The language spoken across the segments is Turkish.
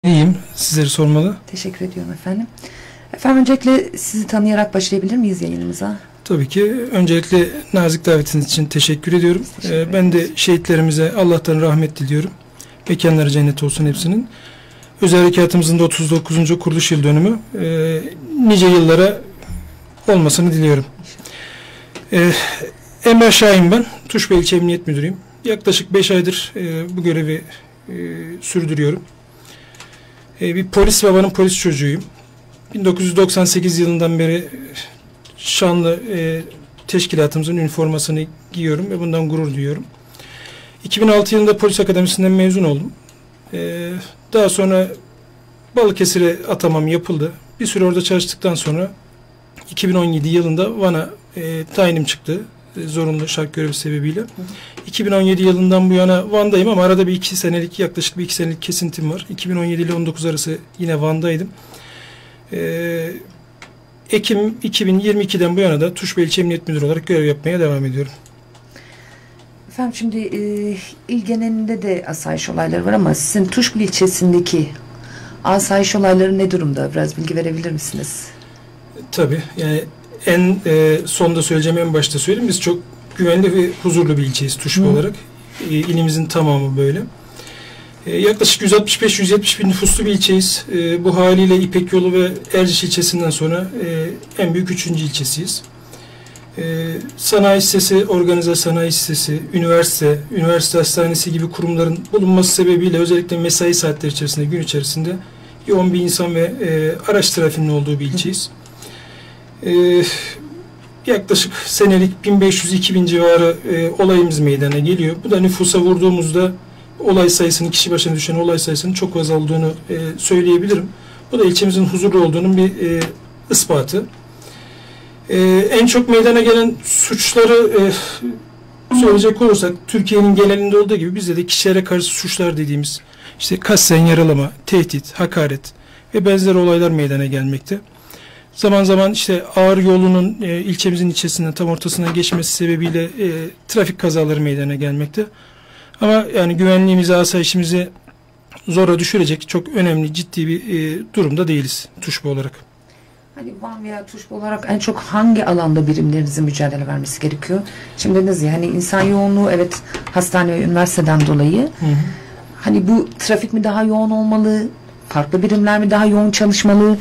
İyiyim. Sizleri sormalı. Teşekkür ediyorum efendim. Efendim öncelikle sizi tanıyarak başlayabilir miyiz yayınımıza? Tabii ki. Öncelikle nazik davetiniz için teşekkür ediyorum. Ben de şehitlerimize Allah'tan rahmet diliyorum. Mekanları cennet olsun hepsinin. Özel harekatımızın da 39. kuruluş yıl dönümü. Nice yıllara olmasını diliyorum. Emrah Şahin ben. Tuşba İlçe Emniyet Müdürüyüm. Yaklaşık 5 aydır bu görevi sürdürüyorum. Bir polis babanın polis çocuğuyum. 1998 yılından beri şanlı teşkilatımızın üniformasını giyiyorum ve bundan gurur duyuyorum. 2006 yılında polis akademisinden mezun oldum. Daha sonra Balıkesir'e atamam yapıldı. Bir süre orada çalıştıktan sonra 2017 yılında Van'a tayinim çıktı. Zorunlu şart görevi sebebiyle. 2017 yılından bu yana Van'dayım ama arada yaklaşık bir iki senelik kesintim var. 2017 ile 19 arası yine Van'daydım. Ekim 2022'den bu yana da Tuşba İlçe Emniyet Müdürü olarak görev yapmaya devam ediyorum. Efendim şimdi il genelinde de asayiş olayları var ama sizin Tuşba ilçesindeki asayiş olayları ne durumda? Biraz bilgi verebilir misiniz? Tabii. Yani en sonda söyleyeceğim, en başta söyleyeyim. Biz çok güvenli ve huzurlu bir ilçeyiz Tuşba olarak. İlimizin tamamı böyle. Yaklaşık 165-170 bin nüfuslu bir ilçeyiz. Bu haliyle İpek Yolu ve Erciş ilçesinden sonra en büyük 3. ilçesiyiz. Sanayi sitesi, organize sanayi sitesi, üniversite hastanesi gibi kurumların bulunması sebebiyle özellikle mesai saatleri içerisinde, gün içerisinde yoğun bir insan ve araç trafiğinin olduğu bir ilçeyiz. Yaklaşık senelik 1500-2000 civarı olayımız meydana geliyor. Bu da nüfusa vurduğumuzda olay sayısının, kişi başına düşen olay sayısının çok az olduğunu söyleyebilirim. Bu da ilçemizin huzurlu olduğunun bir ispatı. En çok meydana gelen suçları söyleyecek olursak, Türkiye'nin genelinde olduğu gibi bizde de kişilere karşı suçlar dediğimiz işte kasten yaralama, tehdit, hakaret ve benzeri olaylar meydana gelmekte. Zaman zaman işte ağır yolunun ilçemizin içerisinden tam ortasından geçmesi sebebiyle trafik kazaları meydana gelmekte. Ama yani güvenliğimizi, asayişimizi zora düşürecek çok önemli, ciddi bir durumda değiliz Tuşba olarak. Hani Van veya Tuşba olarak en çok hangi alanda birimlerinizin mücadele vermesi gerekiyor? Şimdi dediniz ya hani insan yoğunluğu, evet, hastane ve üniversiteden dolayı. Hani bu trafik mi daha yoğun olmalı? Farklı birimler mi daha yoğun çalışmalı?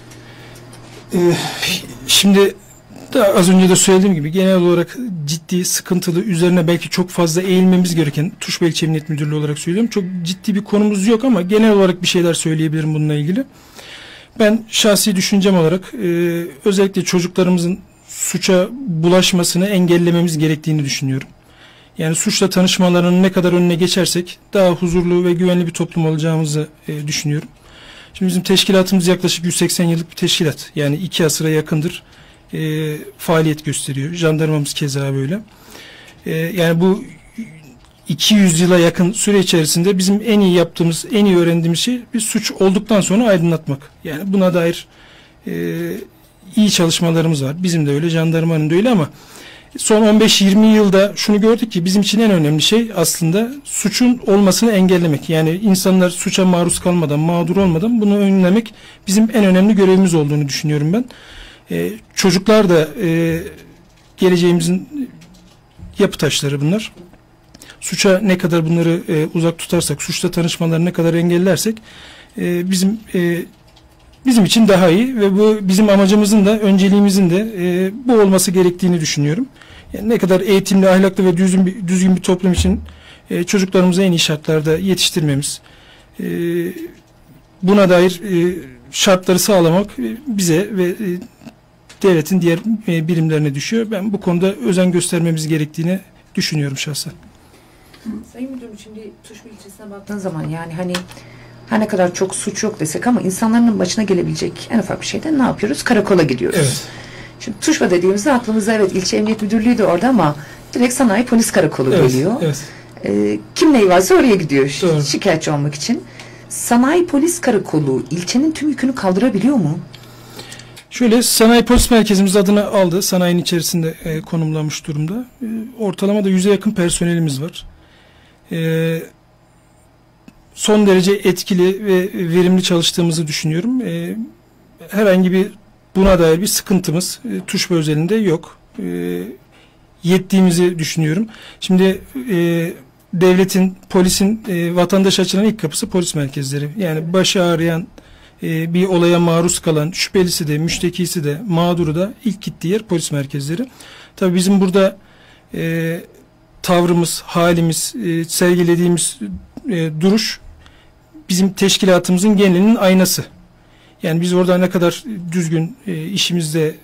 Şimdi az önce de söylediğim gibi genel olarak ciddi, sıkıntılı, üzerine belki çok fazla eğilmemiz gereken, Tuşba İlçe Emniyet Müdürlüğü olarak söylüyorum, çok ciddi bir konumuz yok ama genel olarak bir şeyler söyleyebilirim bununla ilgili. Ben şahsi düşüncem olarak özellikle çocuklarımızın suça bulaşmasını engellememiz gerektiğini düşünüyorum. Yani suçla tanışmalarının ne kadar önüne geçersek daha huzurlu ve güvenli bir toplum olacağımızı düşünüyorum. Şimdi bizim teşkilatımız yaklaşık 180 yıllık bir teşkilat. Yani 2 asıra yakındır faaliyet gösteriyor. Jandarmamız keza böyle. Yani bu 200 yıla yakın süre içerisinde bizim en iyi yaptığımız, en iyi öğrendiğimiz şey bir suç olduktan sonra aydınlatmak. Yani buna dair iyi çalışmalarımız var. Bizim de öyle, jandarmanın da öyle ama son 15-20 yılda şunu gördük ki bizim için en önemli şey aslında suçun olmasını engellemek. Yani insanlar suça maruz kalmadan, mağdur olmadan bunu önlemek bizim en önemli görevimiz olduğunu düşünüyorum ben. Çocuklar da geleceğimizin yapı taşları bunlar. Suça ne kadar bunları uzak tutarsak, suçla tanışmaları ne kadar engellersek bizim için daha iyi ve bu bizim amacımızın da, önceliğimizin de bu olması gerektiğini düşünüyorum. Yani ne kadar eğitimli, ahlaklı ve düzgün bir toplum için çocuklarımızı en iyi şartlarda yetiştirmemiz, buna dair şartları sağlamak bize ve devletin diğer birimlerine düşüyor. Ben bu konuda özen göstermemiz gerektiğini düşünüyorum şahsen. Sayın Müdürüm, şimdi Tuşba ilçesine baktığın zaman yani hani her ne kadar çok suç yok desek ama insanların başına gelebilecek en ufak bir şeyden ne yapıyoruz? Karakola gidiyoruz. Evet. Şimdi Tuşba dediğimizde aklımıza evet ilçe emniyet müdürlüğü de orada ama direkt sanayi polis karakolu geliyor. Evet. Kim neyi varsa oraya gidiyor şikayetçi olmak için. Sanayi polis karakolu ilçenin tüm yükünü kaldırabiliyor mu? Şöyle, sanayi polis merkezimiz adını aldı. Sanayinin içerisinde konumlanmış durumda. Ortalama da 100'e yakın personelimiz var. son derece etkili ve verimli çalıştığımızı düşünüyorum. Herhangi bir buna dair bir sıkıntımız Tuşba özelinde yok. Yettiğimizi düşünüyorum. Şimdi devletin, polisin vatandaş açılan ilk kapısı polis merkezleri. Yani başı ağrıyan, bir olaya maruz kalan, şüphelisi de, müştekisi de, mağduru da ilk gittiği yer polis merkezleri. Tabii bizim burada tavrımız, halimiz, sergilediğimiz duruş bizim teşkilatımızın genelinin aynası. Yani biz orada ne kadar düzgün işimizde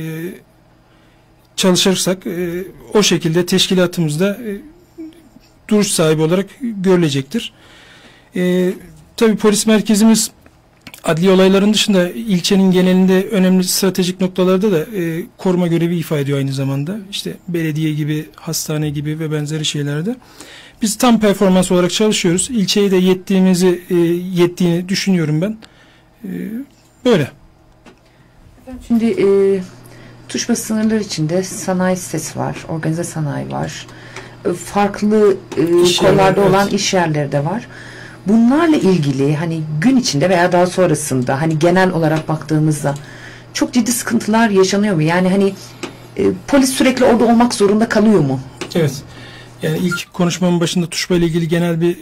çalışırsak o şekilde teşkilatımızda duruş sahibi olarak görülecektir. Tabii polis merkezimiz adli olayların dışında ilçenin genelinde önemli stratejik noktalarda da koruma görevi ifade ediyor aynı zamanda. İşte belediye gibi, hastane gibi ve benzeri şeylerde. Biz tam performans olarak çalışıyoruz. İlçeye de yettiğini düşünüyorum ben. Böyle. Şimdi Tuşba sınırları içinde sanayi sitesi var, organize sanayi var. Farklı kollarda olan iş yerleri de var. Bunlarla ilgili hani gün içinde veya daha sonrasında hani genel olarak baktığımızda çok ciddi sıkıntılar yaşanıyor mu? Yani hani polis sürekli orada olmak zorunda kalıyor mu? Evet. Yani ilk konuşmamın başında Tuşba ile ilgili genel bir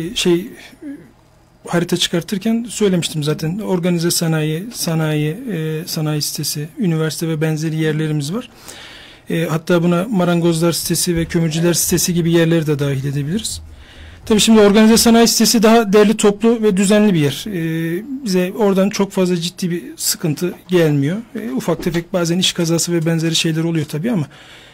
harita çıkartırken söylemiştim zaten. Organize sanayi sitesi, üniversite ve benzeri yerlerimiz var. Hatta buna marangozlar sitesi ve kömürcüler sitesi gibi yerleri de dahil edebiliriz. Tabii şimdi organize sanayi sitesi daha derli toplu ve düzenli bir yer. Bize oradan çok fazla ciddi bir sıkıntı gelmiyor. Ufak tefek bazen iş kazası ve benzeri şeyler oluyor tabii ama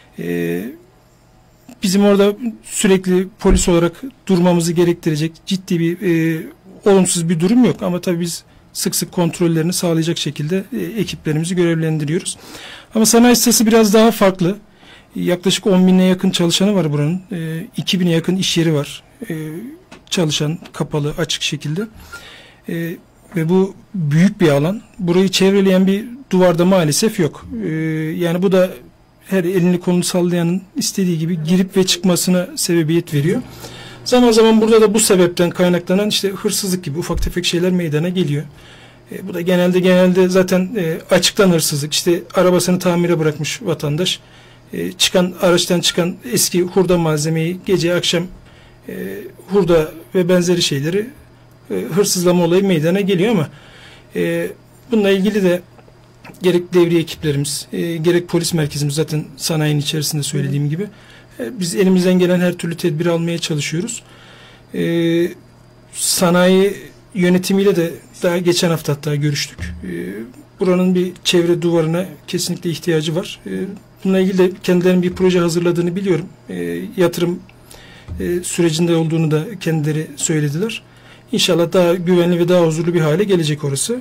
bizim orada sürekli polis olarak durmamızı gerektirecek ciddi bir olumsuz bir durum yok. Ama tabii biz sık sık kontrollerini sağlayacak şekilde ekiplerimizi görevlendiriyoruz. Ama sanayi sitesi biraz daha farklı. Yaklaşık 10.000'e yakın çalışanı var buranın. 2.000'e yakın iş yeri var. Çalışan, kapalı, açık şekilde. Ve bu büyük bir alan. Burayı çevreleyen bir duvarda maalesef yok. Yani bu da her elini kolunu sallayanın istediği gibi girip ve çıkmasına sebebiyet veriyor. Zaman zaman burada da bu sebepten kaynaklanan işte hırsızlık gibi ufak tefek şeyler meydana geliyor. Bu da genelde zaten açıktan hırsızlık. İşte arabasını tamire bırakmış vatandaş. Araçtan çıkan eski hurda malzemeyi gece akşam hurda ve benzeri şeyleri hırsızlama olayı meydana geliyor ama bununla ilgili de gerek devriye ekiplerimiz, gerek polis merkezimiz zaten sanayinin içerisinde söylediğim gibi biz elimizden gelen her türlü tedbir almaya çalışıyoruz. Sanayi yönetimiyle de daha geçen hafta hatta görüştük. Buranın bir çevre duvarına kesinlikle ihtiyacı var. Bununla ilgili de kendilerinin bir proje hazırladığını biliyorum. Yatırım sürecinde olduğunu da kendileri söylediler. İnşallah daha güvenli ve daha huzurlu bir hale gelecek orası.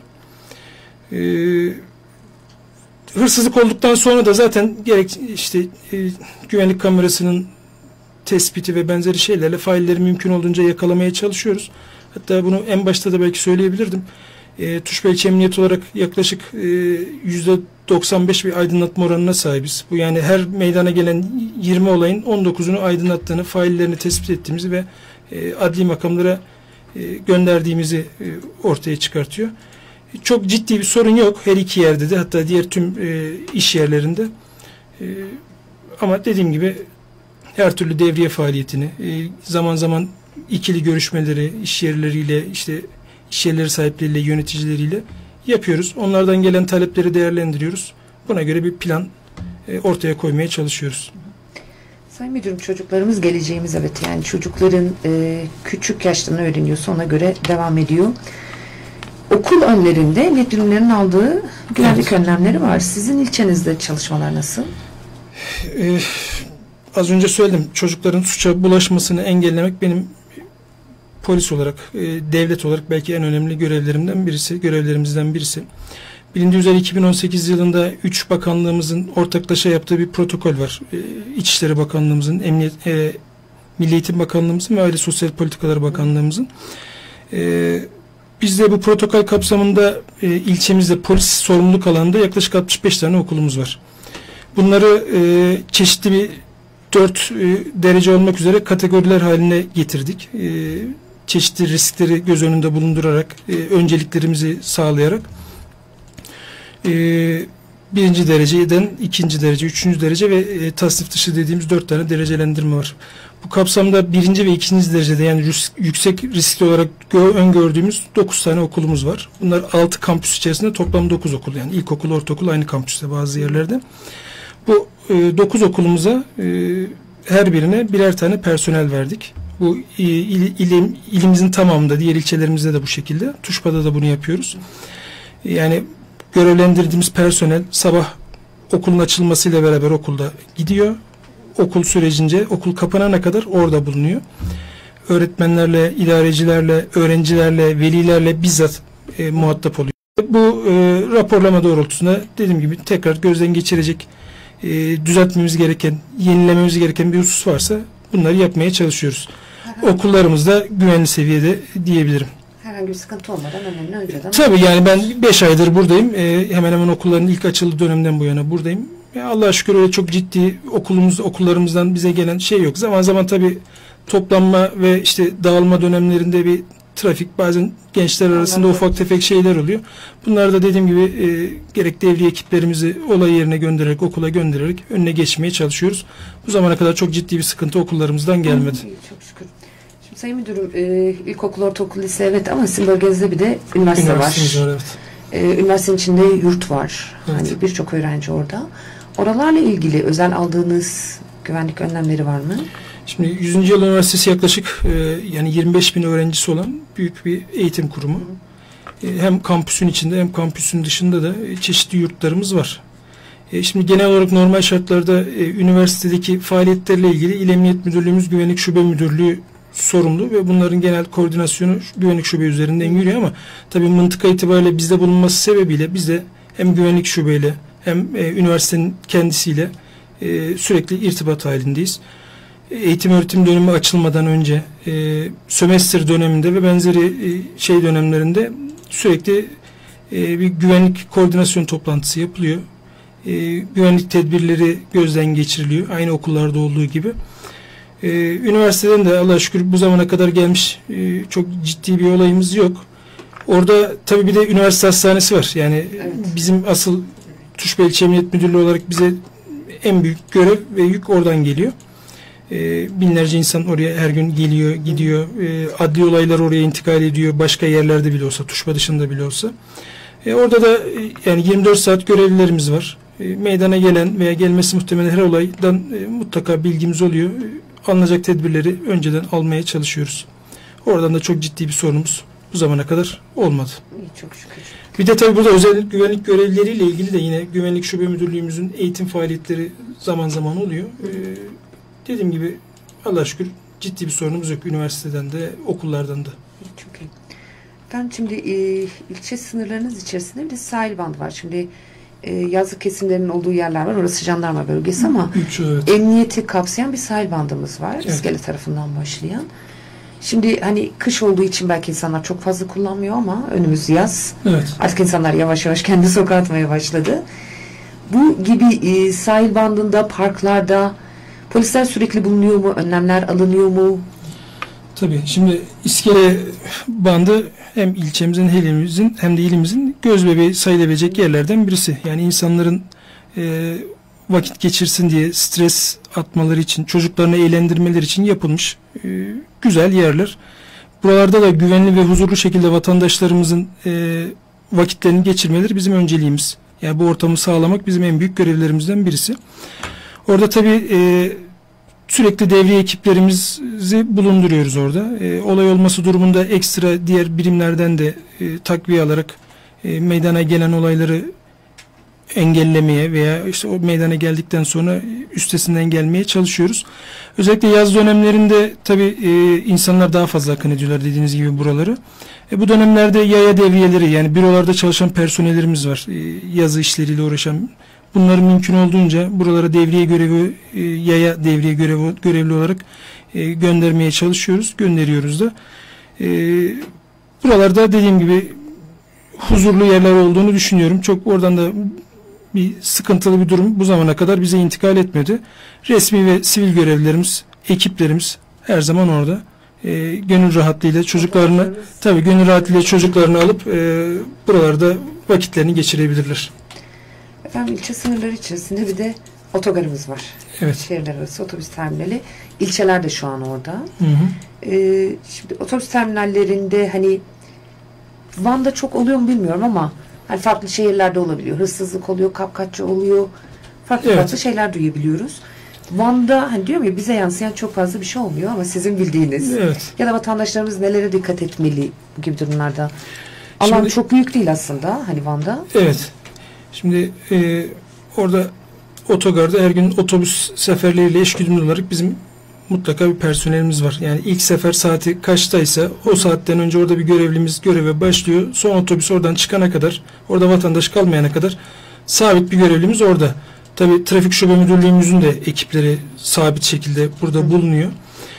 Hırsızlık olduktan sonra da zaten gerek işte güvenlik kamerasının tespiti ve benzeri şeylerle failleri mümkün olduğunca yakalamaya çalışıyoruz. Hatta bunu en başta da belki söyleyebilirdim. Tuşba İlçe Emniyeti olarak yaklaşık %95 bir aydınlatma oranına sahibiz. Bu yani her meydana gelen 20 olayın 19'unu aydınlattığını, faillerini tespit ettiğimizi ve adli makamlara gönderdiğimizi ortaya çıkartıyor. Çok ciddi bir sorun yok her iki yerde de, hatta diğer tüm iş yerlerinde. Ama dediğim gibi her türlü devriye faaliyetini, zaman zaman ikili görüşmeleri iş yerleriyle, işte iş yerleri sahipleriyle, yöneticileriyle yapıyoruz. Onlardan gelen talepleri değerlendiriyoruz. Buna göre bir plan ortaya koymaya çalışıyoruz. Sayın Müdürüm, çocuklarımız geleceğimiz, evet, yani çocukların küçük yaştan öğreniyorsa ona göre devam ediyor. Okul önlerinde müdürlerin aldığı güvenlik önlemleri var. Sizin ilçenizde çalışmalar nasıl? Az önce söyledim. Çocukların suça bulaşmasını engellemek benim polis olarak, devlet olarak belki en önemli görevlerimizden birisi. Bilindiği üzere 2018 yılında 3 bakanlığımızın ortaklaşa yaptığı bir protokol var. İçişleri Bakanlığımızın, Milli Eğitim Bakanlığımızın ve Aile Sosyal Politikaları Bakanlığımızın. Biz de bu protokol kapsamında ilçemizde polis sorumluluk alanında yaklaşık 65 tane okulumuz var. Bunları çeşitli bir 4 derece olmak üzere kategoriler haline getirdik. çeşitli riskleri göz önünde bulundurarak, önceliklerimizi sağlayarak birinci dereceden ikinci derece, üçüncü derece ve tasnif dışı dediğimiz 4 tane derecelendirme var. Bu kapsamda birinci ve ikinci derecede, yani yüksek riskli olarak öngördüğümüz 9 tane okulumuz var. Bunlar 6 kampüs içerisinde toplam 9 okul, yani ilkokul, ortaokul aynı kampüste bazı yerlerde. Bu 9 okulumuza her birine birer tane personel verdik. Bu ilimizin tamamında, diğer ilçelerimizde de bu şekilde. Tuşba'da da bunu yapıyoruz. Yani görevlendirdiğimiz personel sabah okulun açılmasıyla beraber okulda gidiyor. Okul sürecince, okul kapanana kadar orada bulunuyor. Öğretmenlerle, idarecilerle, öğrencilerle, velilerle bizzat muhatap oluyor. Bu raporlama doğrultusunda dediğim gibi tekrar gözden geçirecek, düzeltmemiz gereken, yenilememiz gereken bir husus varsa bunları yapmaya çalışıyoruz. Okullarımızda güvenli seviyede diyebilirim. Herhangi bir sıkıntı olmadan önceden. Tabii, yani ben 5 aydır buradayım. Hemen hemen okulların ilk açıldığı dönemden bu yana buradayım. Allah'a şükür öyle çok ciddi okullarımızdan bize gelen şey yok. Zaman zaman tabii toplanma ve işte dağılma dönemlerinde bir trafik, bazen gençler arasında ufak tefek şeyler oluyor. Bunlar da dediğim gibi gerek devriye ekiplerimizi olay yerine göndererek, okula göndererek önüne geçmeye çalışıyoruz. Bu zamana kadar çok ciddi bir sıkıntı okullarımızdan gelmedi. Çok şükür. Şimdi Sayın Müdürüm, ilkokul, ortaokul, lise evet, ama sizin bölgenizde bir de üniversite var. Evet. Üniversitenin içinde yurt var. Evet. Hani birçok öğrenci orada. Oralarla ilgili özel aldığınız güvenlik önlemleri var mı? Şimdi 100. Yıl Üniversitesi yaklaşık yani 25 bin öğrencisi olan büyük bir eğitim kurumu. Hem kampüsün içinde hem kampüsün dışında da çeşitli yurtlarımız var. Şimdi genel olarak normal şartlarda üniversitedeki faaliyetlerle ilgili İl Emniyet Müdürlüğümüz Güvenlik Şube Müdürlüğü sorumlu ve bunların genel koordinasyonu güvenlik şube üzerinden yürüyor, ama tabii mıntıka itibariyle bizde bulunması sebebiyle biz de hem güvenlik şubeyle hem üniversitenin kendisiyle sürekli irtibat halindeyiz. Eğitim öğretim dönemi açılmadan önce, sömestr döneminde ve benzeri dönemlerinde sürekli bir güvenlik koordinasyon toplantısı yapılıyor. Güvenlik tedbirleri gözden geçiriliyor. Aynı okullarda olduğu gibi. Üniversiteden de Allah'a şükür bu zamana kadar gelmiş çok ciddi bir olayımız yok. Orada tabii bir de üniversite hastanesi var. Yani evet, bizim asıl Tuşba İlçe Emniyet Müdürlüğü olarak bize en büyük görev ve yük oradan geliyor. Binlerce insan oraya her gün geliyor, gidiyor. Adli olaylar oraya intikal ediyor. Başka yerlerde bile olsa, Tuşba dışında bile olsa. Orada da yani 24 saat görevlilerimiz var. Meydana gelen veya gelmesi muhtemelen her olaydan mutlaka bilgimiz oluyor. Alınacak tedbirleri önceden almaya çalışıyoruz. Oradan da çok ciddi bir sorunumuz bu zamana kadar olmadı. Çok şükür. Bir de tabii burada özel güvenlik görevlileriyle ilgili de yine Güvenlik Şube Müdürlüğümüzün eğitim faaliyetleri zaman zaman oluyor. Dediğim gibi Allah'a şükür ciddi bir sorunumuz yok üniversiteden de okullardan da. Çok iyi. Ben şimdi ilçe sınırlarınız içerisinde bir de sahil bandı var. Şimdi yazlık kesimlerinin olduğu yerler var. Orası jandarma bölgesi ama evet, emniyeti kapsayan bir sahil bandımız var. Evet. İskele tarafından başlayan. Şimdi hani kış olduğu için belki insanlar çok fazla kullanmıyor ama önümüz yaz. Evet. Artık insanlar yavaş yavaş kendi sokağa atmaya başladı. Bu gibi sahil bandında, parklarda polisler sürekli bulunuyor mu? Önlemler alınıyor mu? Tabii. Şimdi İskele bandı hem ilçemizin hem de ilimizin gözbebeği sayılabilecek yerlerden birisi. Yani insanların vakit geçirsin diye, stres atmaları için, çocuklarını eğlendirmeleri için yapılmış güzel yerler. Buralarda da güvenli ve huzurlu şekilde vatandaşlarımızın vakitlerini geçirmeleri bizim önceliğimiz. Yani bu ortamı sağlamak bizim en büyük görevlerimizden birisi. Orada tabii sürekli devriye ekiplerimizi bulunduruyoruz orada. Olay olması durumunda ekstra diğer birimlerden de takviye alarak meydana gelen olayları engellemeye veya işte o meydana geldikten sonra üstesinden gelmeye çalışıyoruz. Özellikle yaz dönemlerinde tabii insanlar daha fazla akın ediyorlar dediğiniz gibi buraları. Bu dönemlerde yaya devriyeleri, yani bürolarda çalışan personellerimiz var. Yazı işleriyle uğraşan. Bunları mümkün olduğunca buralara devriye görevi, yaya devriye görevli olarak göndermeye çalışıyoruz. Gönderiyoruz da. Buralarda dediğim gibi huzurlu yerler olduğunu düşünüyorum. Çok oradan da bir sıkıntılı bir durum bu zamana kadar bize intikal etmedi. Resmi ve sivil görevlilerimiz, ekiplerimiz her zaman orada. gönül rahatlığıyla çocuklarını alıp buralarda vakitlerini geçirebilirler. Efendim, ilçe sınırları içerisinde bir de otogarımız var. Evet. Şehirler arası otobüs terminali. İlçeler de şu an orada. Hı hı. Şimdi otobüs terminallerinde hani Van'da çok oluyor mu bilmiyorum ama hani farklı şehirlerde olabiliyor. Hırsızlık oluyor, kapkaççı oluyor. Farklı şeyler duyabiliyoruz. Van'da hani diyorum ya, bize yansıyan çok fazla bir şey olmuyor ama sizin bildiğiniz ya da vatandaşlarımız nelere dikkat etmeli bu gibi durumlarda? Alan çok büyük değil aslında hani Van'da. Evet. Şimdi orada otogarda her gün otobüs seferleriyle eşgüdümlü olarak bizim mutlaka bir personelimiz var. Yani ilk sefer saati kaçtaysa o saatten önce orada bir görevlimiz göreve başlıyor. Son otobüs oradan çıkana kadar, orada vatandaş kalmayana kadar sabit bir görevlimiz orada. Tabii Trafik Şube Müdürlüğümüzün de ekipleri sabit şekilde burada bulunuyor.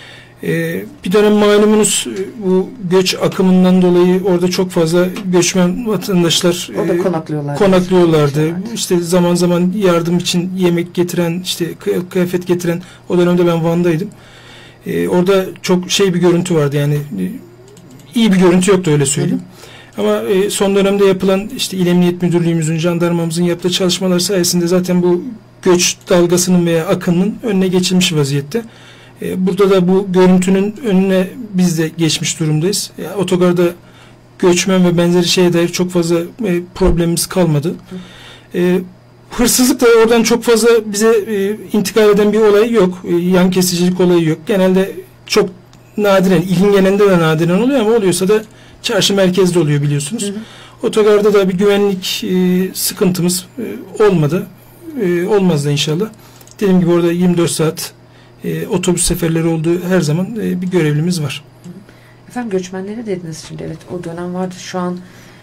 Bir dönem malumunuz bu göç akımından dolayı orada çok fazla göçmen vatandaşlar konaklıyorlardı. İşte zaman zaman yardım için yemek getiren, işte kıyafet getiren, o dönemde ben Van'daydım. Orada çok bir görüntü vardı, yani iyi bir görüntü yoktu, öyle söyleyeyim. Ama son dönemde yapılan işte İl Emniyet Müdürlüğümüzün, jandarmamızın yaptığı çalışmalar sayesinde zaten bu göç dalgasının veya akının önüne geçilmiş vaziyette. Burada da bu görüntünün önüne biz de geçmiş durumdayız. Yani otogarda göçmen ve benzeri şeye dair çok fazla problemimiz kalmadı. Hırsızlık da oradan çok fazla bize intikal eden bir olay yok. Yan kesicilik olayı yok. Genelde çok nadiren, ilin genelinde de nadiren oluyor ama oluyorsa da çarşı merkezde oluyor, biliyorsunuz. Hı hı. Otogarda da bir güvenlik sıkıntımız olmadı. Olmaz da inşallah. Dediğim gibi orada 24 saat otobüs seferleri olduğu her zaman bir görevlimiz var. Efendim, göçmenlere dediniz şimdi. Evet, o dönem vardı. Şu an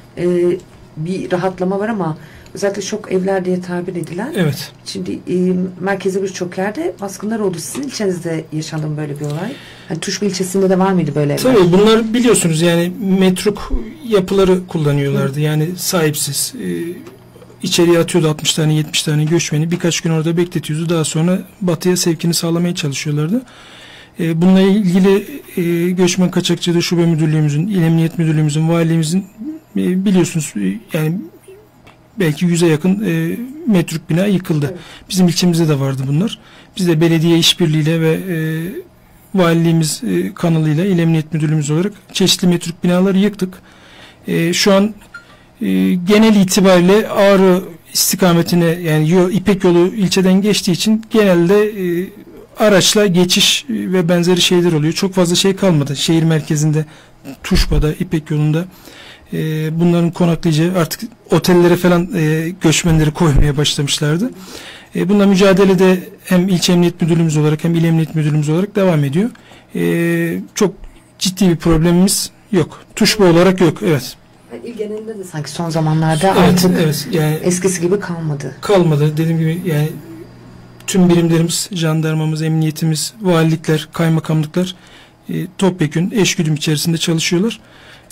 bir rahatlama var ama özellikle şok evler diye tabir edilen. Evet. Şimdi merkezi birçok yerde baskınlar oldu. Sizin ilçenizde yaşandı mı böyle bir olay? Hani Tuşba ilçesinde de var mıydı böyle evler? Tabii bunlar biliyorsunuz yani metruk yapıları kullanıyorlardı. Hı. Yani sahipsiz. İçeriye atıyordu 60 tane 70 tane göçmeni. Birkaç gün orada bekletiyordu. Daha sonra batıya sevkini sağlamaya çalışıyorlardı. Bununla ilgili Göçmen Kaçakçılığı Şube Müdürlüğümüzün, İl Emniyet Müdürlüğümüzün, valiliğimizin biliyorsunuz yani belki 100'e yakın metruk bina yıkıldı. Evet. Bizim ilçemizde de vardı bunlar. Biz de belediye işbirliğiyle ve valiliğimiz kanalıyla İl Emniyet Müdürlüğümüz olarak çeşitli metruk binaları yıktık. Şu an genel itibariyle Ağrı istikametine, yani İpek yolu ilçeden geçtiği için genelde araçla geçiş ve benzeri şeyler oluyor. Çok fazla şey kalmadı. Şehir merkezinde, Tuşba'da, İpek yolunda bunların konaklayacağı artık otellere falan göçmenleri koymaya başlamışlardı. Bununla mücadelede hem ilçe emniyet müdürlüğümüz olarak hem il emniyet müdürlüğümüz olarak devam ediyor. Çok ciddi bir problemimiz yok. Tuşba olarak yok. Evet. İl genelinde de sanki son zamanlarda artık yani eskisi gibi kalmadı. Kalmadı. Dediğim gibi yani tüm birimlerimiz, jandarmamız, emniyetimiz, valilikler, kaymakamlıklar topyekün eşgüdüm içerisinde çalışıyorlar.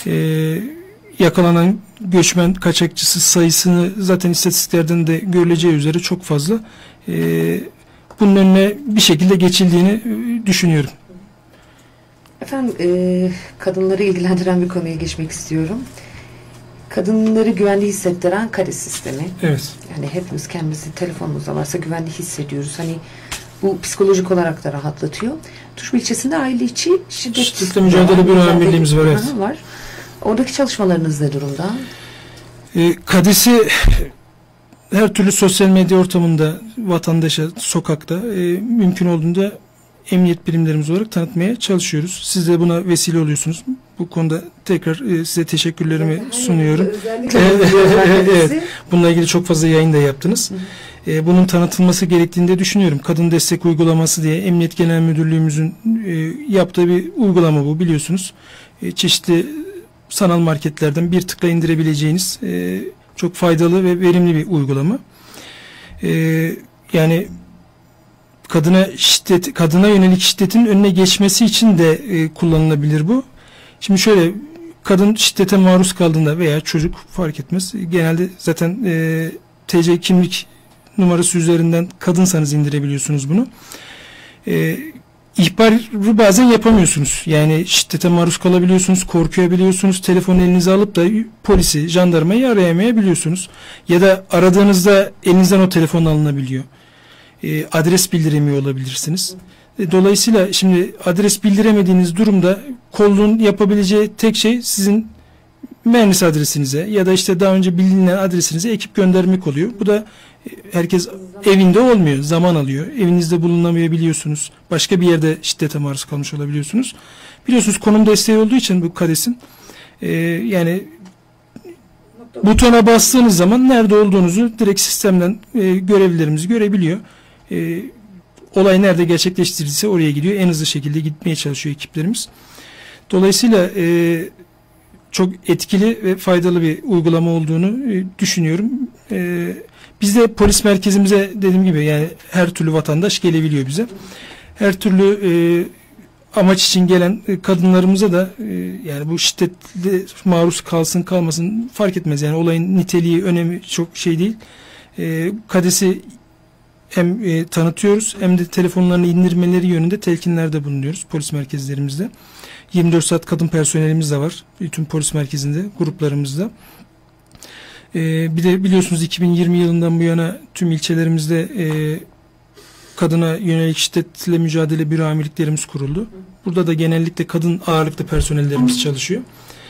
Yakalanan göçmen kaçakçısı sayısını zaten istatistiklerden de görüleceği üzere çok fazla. Bunun önüne bir şekilde geçildiğini düşünüyorum. Efendim, kadınları ilgilendiren bir konuya geçmek istiyorum. Kadınları güvenli hissettiren KADES sistemi. Evet. Yani hepimiz kendimizi telefonumuzda varsa güvenli hissediyoruz. Hani bu psikolojik olarak da rahatlatıyor. Tuşba ilçesinde aile içi şiddetle mücadele büro amirliğimiz var. Evet. Var. Oradaki çalışmalarınız ne durumda? KADES'i her türlü sosyal medya ortamında, vatandaşa, sokakta mümkün olduğunda emniyet birimlerimiz olarak tanıtmaya çalışıyoruz. Siz de buna vesile oluyorsunuz. Bu konuda tekrar size teşekkürlerimi sunuyorum. Evet. Bununla ilgili çok fazla yayın da yaptınız. Bunun tanıtılması gerektiğini de düşünüyorum. Kadın destek uygulaması diye Emniyet Genel Müdürlüğümüzün yaptığı bir uygulama bu, biliyorsunuz. Çeşitli sanal marketlerden bir tıkla indirebileceğiniz çok faydalı ve verimli bir uygulama. Yani kadına yönelik şiddetin önüne geçmesi için de kullanılabilir bu. Şimdi şöyle, kadın şiddete maruz kaldığında veya çocuk fark etmez. Genelde zaten TC kimlik numarası üzerinden kadınsanız indirebiliyorsunuz bunu. ihbarı bazen yapamıyorsunuz. Yani şiddete maruz kalabiliyorsunuz, korkuyabiliyorsunuz. Telefonu elinize alıp da polisi, jandarmayı arayamayabiliyorsunuz. Ya da aradığınızda elinizden o telefon alınabiliyor. Adres bildiremiyor olabilirsiniz. Dolayısıyla şimdi adres bildiremediğiniz durumda kolluğun yapabileceği tek şey sizin mühendis adresinize ya da işte daha önce bilinen adresinize ekip göndermek oluyor. Bu da herkes evinde olmuyor. Zaman alıyor. Evinizde bulunamayabiliyorsunuz. Başka bir yerde şiddete maruz kalmış olabiliyorsunuz. Biliyorsunuz konum desteği olduğu için bu KADES'in yani butona bastığınız zaman nerede olduğunuzu direkt sistemden görevlilerimiz görebiliyor. Olay nerede gerçekleştirilse oraya gidiyor. En hızlı şekilde gitmeye çalışıyor ekiplerimiz. Dolayısıyla çok etkili ve faydalı bir uygulama olduğunu düşünüyorum. Biz de polis merkezimize dediğim gibi yani her türlü vatandaş gelebiliyor bize. Her türlü amaç için gelen kadınlarımıza da yani bu şiddetle maruz kalsın kalmasın fark etmez. Yani olayın niteliği, önemi çok şey değil. KADES'i hem tanıtıyoruz hem de telefonlarını indirmeleri yönünde telkinlerde bulunuyoruz polis merkezlerimizde. 24 saat kadın personelimiz de var. Bütün polis merkezinde, gruplarımızda. Bir de biliyorsunuz 2020 yılından bu yana tüm ilçelerimizde kadına yönelik şiddetle mücadele büro amirliklerimiz kuruldu. Burada da genellikle kadın ağırlıklı personellerimiz çalışıyor.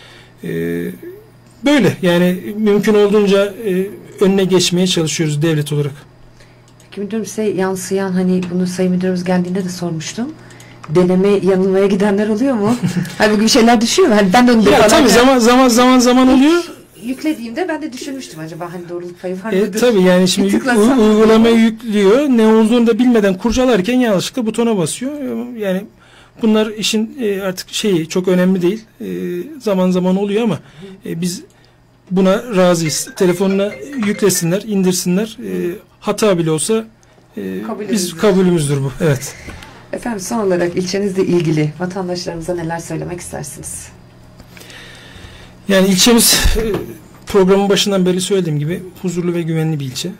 Böyle yani mümkün olduğunca önüne geçmeye çalışıyoruz devlet olarak. Peki müdürüm, size yansıyan, hani bunu Sayın Müdürümüz geldiğinde de sormuştum. Deneme yanılmaya gidenler oluyor mu? Hani bugün şeyler düşüyor mu? Hani ben de onu tabii zaman oluyor. Yüklediğimde ben de düşünmüştüm, acaba hani doğruluk payı var mıdır? Tabii yani şimdi uygulamayı yüklüyor. Ne olduğunu da bilmeden kurcalarken yanlışlıkla butona basıyor. Yani bunlar işin artık şeyi çok önemli değil. Zaman zaman oluyor ama biz buna razıyız. Telefonuna yüklesinler, indirsinler. Hata bile olsa biz kabulümüzdür bu. Evet. Efendim, son olarak ilçenizle ilgili vatandaşlarımıza neler söylemek istersiniz? Yani ilçemiz programın başından beri söylediğim gibi huzurlu ve güvenli bir ilçe.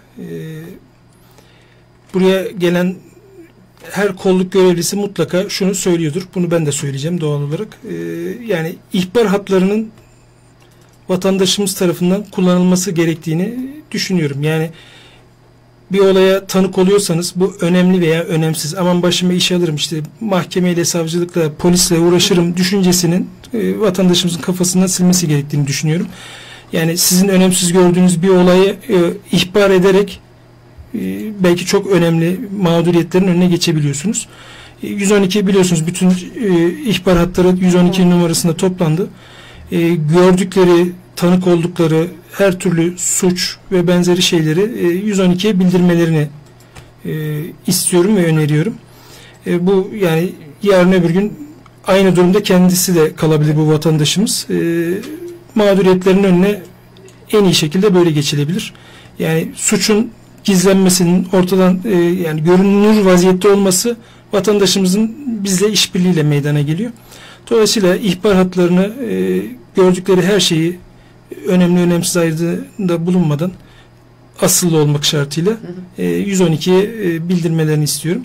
Buraya gelen her kolluk görevlisi mutlaka şunu söylüyordur. Bunu ben de söyleyeceğim doğal olarak. Yani ihbar hatlarının vatandaşımız tarafından kullanılması gerektiğini düşünüyorum. Yani bir olaya tanık oluyorsanız bu önemli veya önemsiz, aman başıma iş alırım, işte mahkemeyle, savcılıkla, polisle uğraşırım düşüncesinin vatandaşımızın kafasından silmesi gerektiğini düşünüyorum. Yani sizin önemsiz gördüğünüz bir olayı ihbar ederek belki çok önemli mağduriyetlerin önüne geçebiliyorsunuz. 112 biliyorsunuz bütün ihbar hatları 112 numarasında toplandı. Gördükleri, tanık oldukları her türlü suç ve benzeri şeyleri 112'ye bildirmelerini istiyorum ve öneriyorum. Bu yani yarın öbür gün aynı durumda kendisi de kalabilir bu vatandaşımız. Mağduriyetlerin önüne en iyi şekilde böyle geçilebilir. Yani suçun gizlenmesinin ortadan yani görünür vaziyette olması vatandaşımızın bizle işbirliğiyle meydana geliyor. Dolayısıyla ihbar hatlarını gördükleri her şeyi önemli önemsiz ayrımda bulunmadan asıllı olmak şartıyla 112'ye bildirmelerini istiyorum.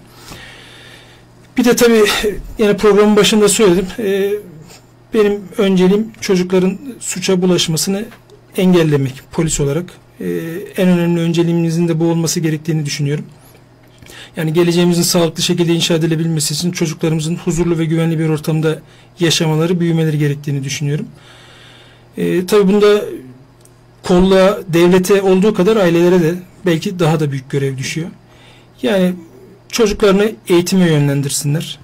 Bir de tabii yani programın başında söyledim. Benim önceliğim çocukların suça bulaşmasını engellemek polis olarak. En önemli önceliğimizin de bu olması gerektiğini düşünüyorum. Yani geleceğimizin sağlıklı şekilde inşa edilebilmesi için çocuklarımızın huzurlu ve güvenli bir ortamda yaşamaları, büyümeleri gerektiğini düşünüyorum. Tabii bunda kolluğa, devlete olduğu kadar ailelere de belki daha da büyük görev düşüyor. Yani çocuklarını eğitime yönlendirsinler.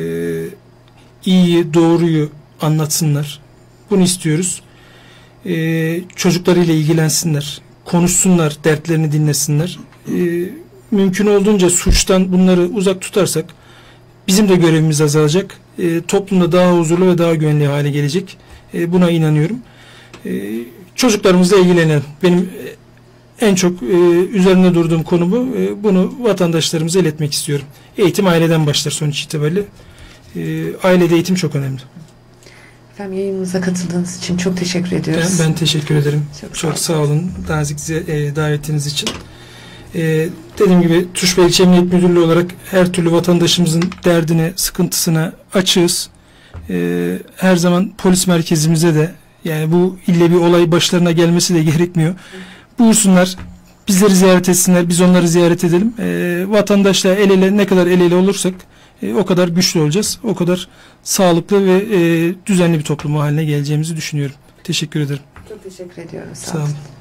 İyiyi, doğruyu anlatsınlar. Bunu istiyoruz. Çocuklarıyla ilgilensinler. Konuşsunlar, dertlerini dinlesinler. Mümkün olduğunca suçtan bunları uzak tutarsak bizim de görevimiz azalacak. Toplumda daha huzurlu ve daha güvenli hale gelecek. Buna inanıyorum. Çocuklarımızla ilgilenelim. Benim en çok üzerinde durduğum konu bu. Bunu vatandaşlarımıza iletmek istiyorum. Eğitim aileden başlar sonuç itibariyle. Ailede eğitim çok önemli. Efendim, yayınımıza katıldığınız için çok teşekkür ediyoruz. Ben teşekkür ederim. Çok sağ olun nazik davetiniz için. Dediğim gibi Tuşba İlçe Emniyet Müdürlüğü olarak her türlü vatandaşımızın derdine, sıkıntısına açığız. Her zaman polis merkezimize de, yani bu ille bir olay başlarına gelmesi de gerekmiyor. Buyursunlar, bizleri ziyaret etsinler, biz onları ziyaret edelim. Vatandaşla el ele, ne kadar el ele olursak o kadar güçlü olacağız. O kadar sağlıklı ve düzenli bir toplum haline geleceğimizi düşünüyorum. Teşekkür ederim. Çok teşekkür ediyorum. Sağ olun.